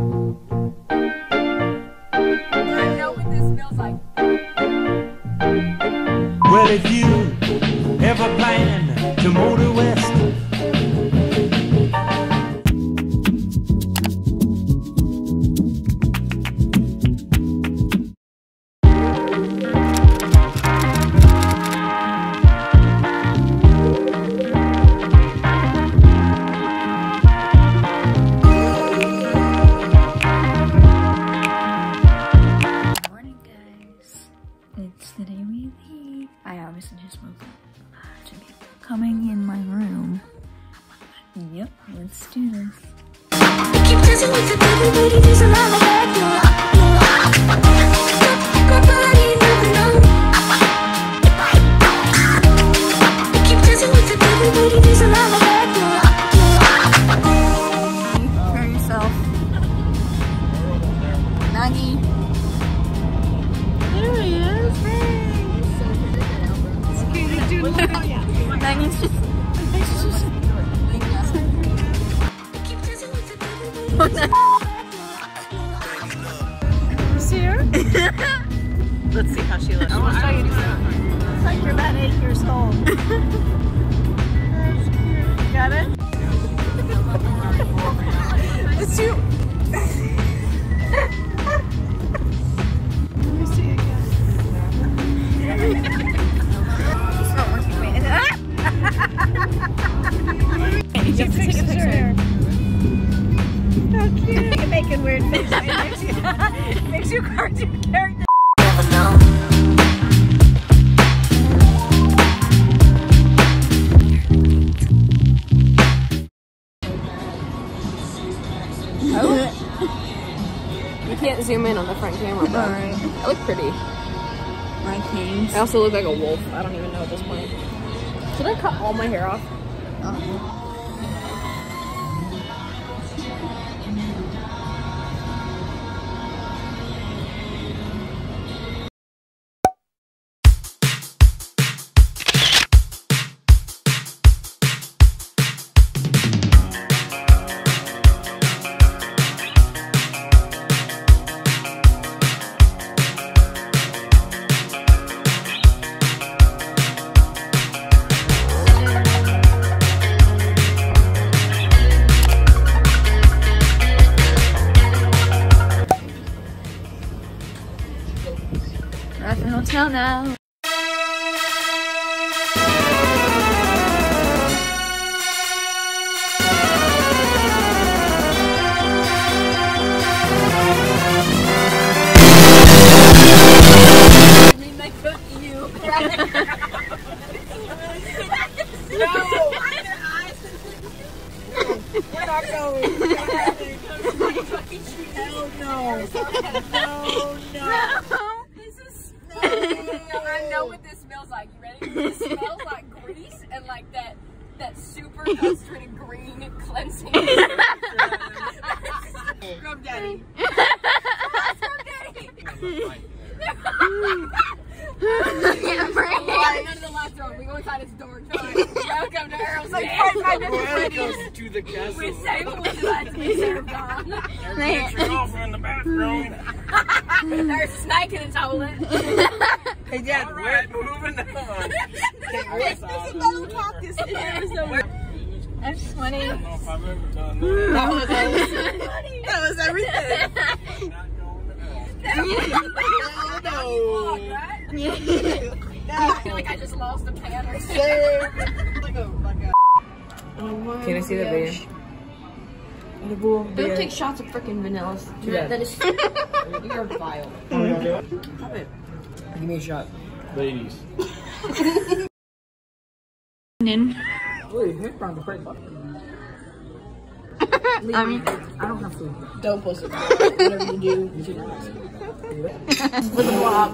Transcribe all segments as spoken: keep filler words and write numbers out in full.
know what this smells like. Well, if you ever plan to motor west, it's the day we leave. I obviously just woke up to be coming in my room. Yep, let's do this. Keep dancing with the baby, baby, there's a lot of bad nobody never know. Keep dancing with the baby, baby, there's a lot of bad Prepare yourself. Maggie. There he is. It's cute. He's doing that. Maggie's just. It's just. Oh, no. You see her? Let's see how she looks. I want to show you this. It's like you're about eight years old. That's cute. Got it? It's you. You have to take a picture. How cute. You're making weird faces. It makes you, it makes you a cartoon character. Never know. Oh. You can't zoom in on the front camera, but Alright. I look pretty. My canes. I also look like a wolf. I don't even know at this point. Should I cut all my hair off? Uh-huh. We're at the hotel now. I mean, I cook you. No! We're not going. Hell no. No, no. This is no. I know what this smells like. You ready? This smells like grease and like that that super concentrated green cleansing. Scrub daddy. Scrub daddy. Yeah, right. None of the lights are on. We go inside. It's dark. Welcome to Earl's like welcome to the castle. We say what we like to be served on. Get your off in the bathroom. There's a snake in the toilet. Hey, Dad, we're moving on. Take voice off. I'm sweating. I don't know if I've ever done that. That was everything. That was everything. Not going to No. Right? I feel like I just lost a pan or something. like a, like a... Oh, can I see the video? Don't take shots of freaking vanilla. Yeah. That is. You're vile. Stop it. Give me a shot. Ladies. In. Wait, here's from the break button. I mean, I don't have food. Don't post it. Whatever you do, you should not. With a blob.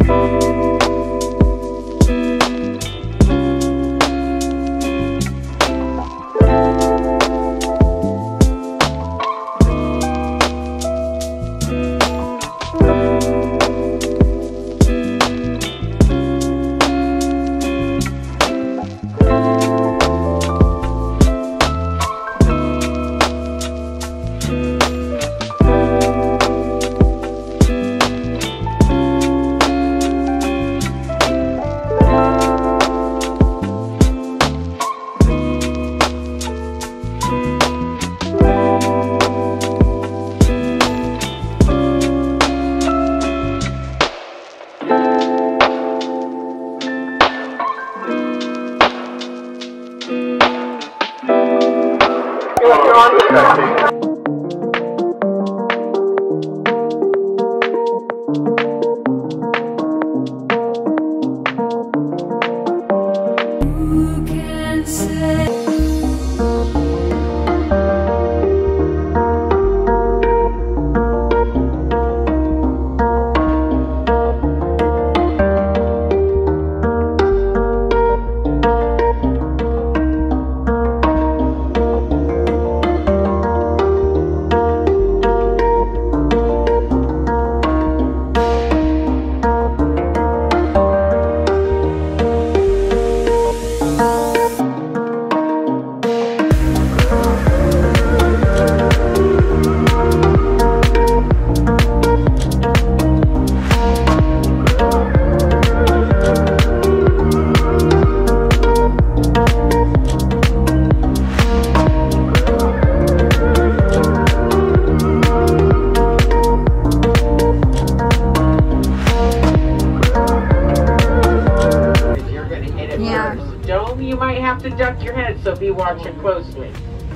Have to duck your head, so be watching closely.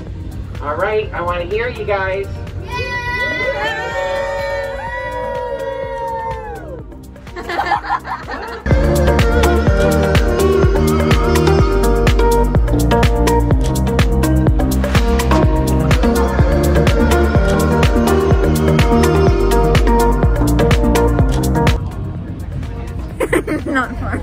All right, I want to hear you guys. Not far.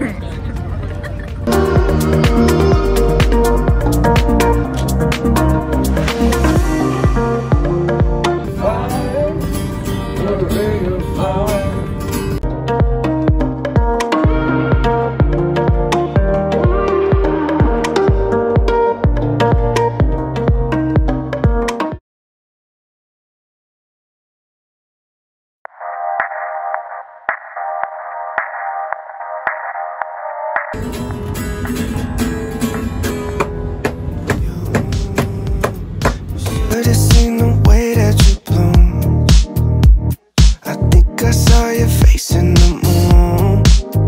Should've seen the way that you bloom. I think I saw your face in the moon.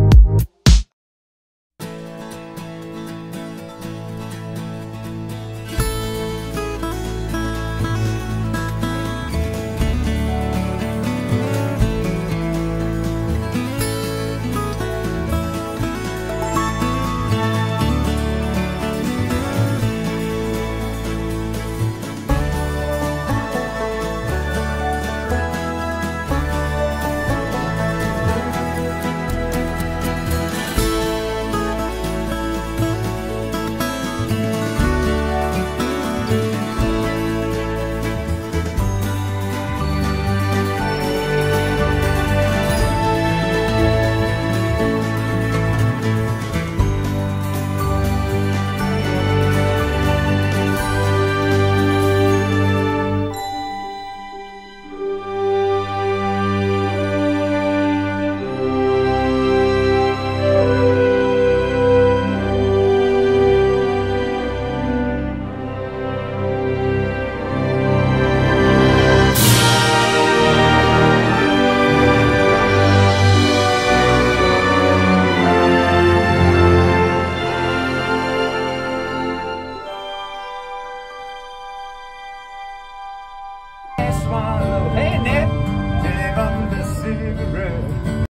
Hey, Annette, give up the cigarette.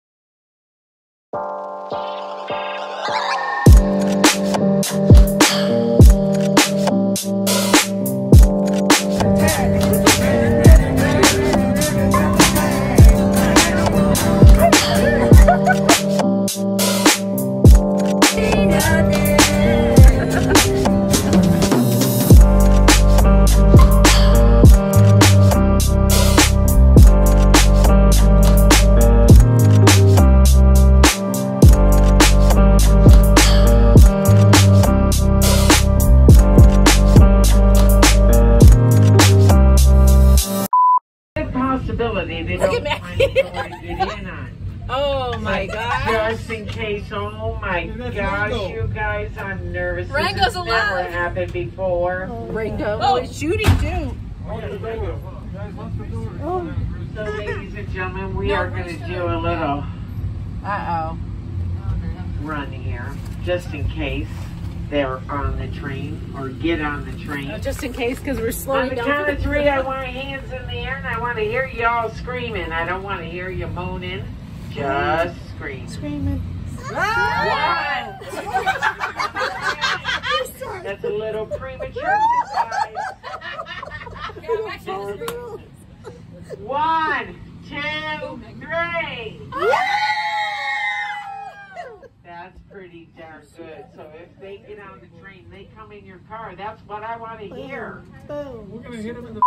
my God. Just in case. Oh my gosh, you guys, I'm nervous. Rango's This has alive. never happened before. Rango. Oh, it's shooting too. So, ladies and gentlemen, we are going to do a little Uh-oh. run here, just in case they're on the train or get on the train. Oh, just in case, because we're On slowing the down. count of three, I want hands in the air, and I want to hear y'all screaming. I don't want to hear you moaning. Just scream. Screaming. One. That's a little premature, guys. One, two, three. That's pretty darn good. So if they get on the train, they come in your car. That's what I want to hear. We're gonna hit him in the.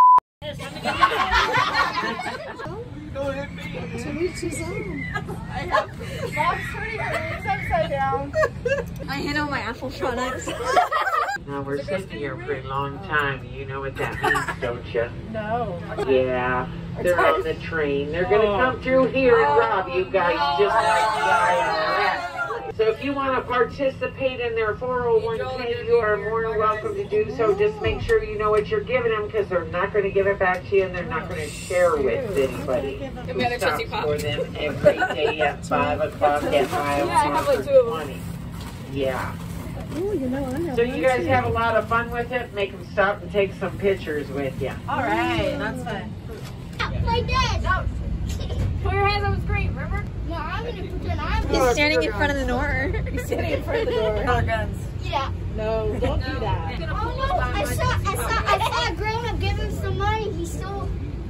Don't hit me. To each his own. I have mom's turning her legs upside down. I hit on my apple products. Now we're sitting here for a long time. You know what that means, don't you? No. Yeah, they're on the train. They're gonna come through here and rob you guys just like the I R S. So if you want to participate in their four oh one K, you are more than welcome to do so. Just make sure you know what you're giving them, because they're not going to give it back to you, and they're not going to share with anybody who stops for them every day at five o'clock at mile twenty. Yeah. So you guys have a lot of fun with it. Make them stop and take some pictures with you. All right, that's fun. Like that. No. Put your hands on the screen, remember? No, I'm gonna pretend I'm. He's standing in front of the door. He's standing in front of the door. Our guns. Yeah. No, don't do that. Oh no! I saw, I saw, I saw a grown up give him some money. He stole.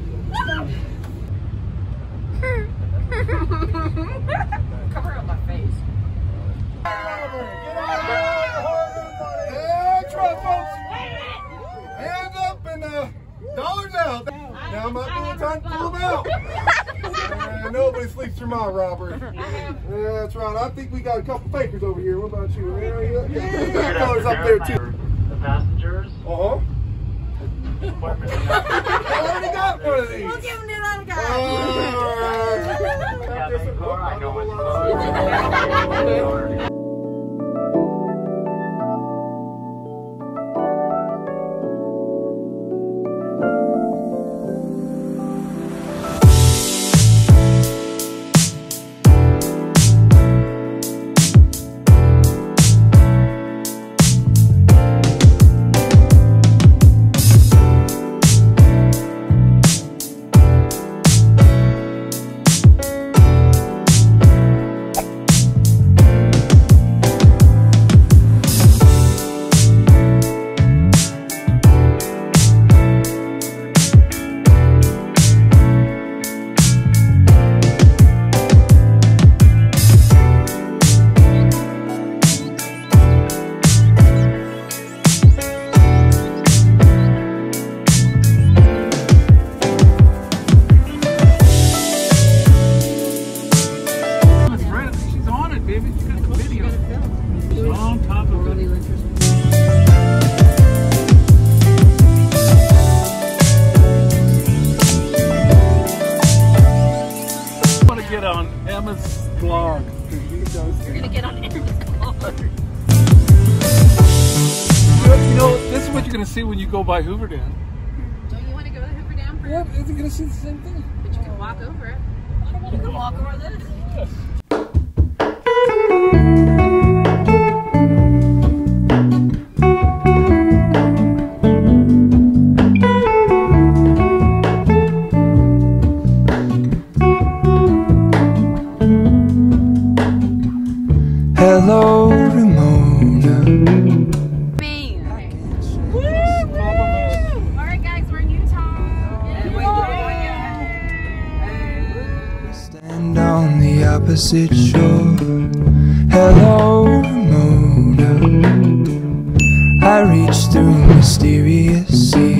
Cover up my face. That's right, folks. Hands up and uh, dollars out. Now might be the time to pull them out. Uh, nobody sleeps through my robbery. Yeah, that's right. I think we got a couple fakers over here. What about you? Yeah, yeah, yeah. We got colors up there too. The passengers. Uh huh. I already got one of these. We'll give him to another guy. All right. I know what's going on. On Emma's blog. We're gonna get on Emma's blog. You know, this is what you're gonna see when you go by Hoover Dam. Don't you want to go to Hoover Dam for What? Isn't gonna see the same thing? But you can walk over it. You can walk over this. Yes. Hello, Ramona. Me. Alright guys, we're in Utah. We stand on the opposite shore. Hello, Ramona. I reach through mysterious seas.